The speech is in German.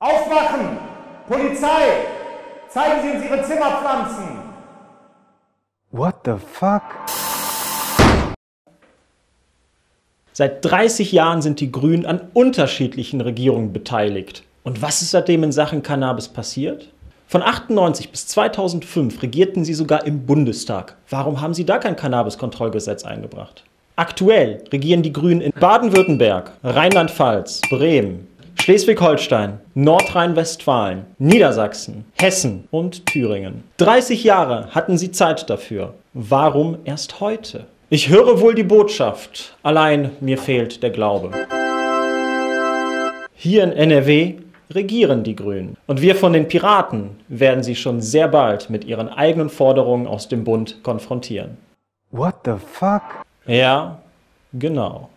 Aufwachen! Polizei! Zeigen Sie uns Ihre Zimmerpflanzen! What the fuck? Seit 30 Jahren sind die Grünen an unterschiedlichen Regierungen beteiligt. Und was ist seitdem in Sachen Cannabis passiert? Von 1998 bis 2005 regierten sie sogar im Bundestag. Warum haben sie da kein Cannabis-Kontrollgesetz eingebracht? Aktuell regieren die Grünen in Baden-Württemberg, Rheinland-Pfalz, Bremen, Schleswig-Holstein, Nordrhein-Westfalen, Niedersachsen, Hessen und Thüringen. 30 Jahre hatten sie Zeit dafür. Warum erst heute? Ich höre wohl die Botschaft, allein mir fehlt der Glaube. Hier in NRW regieren die Grünen. Und wir von den Piraten werden sie schon sehr bald mit ihren eigenen Forderungen aus dem Bund konfrontieren. What the fuck? Ja, genau.